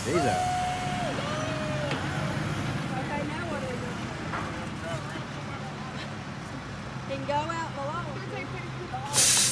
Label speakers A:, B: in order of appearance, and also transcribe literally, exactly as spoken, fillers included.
A: He's out.
B: Okay, now what do we do? He can go out below.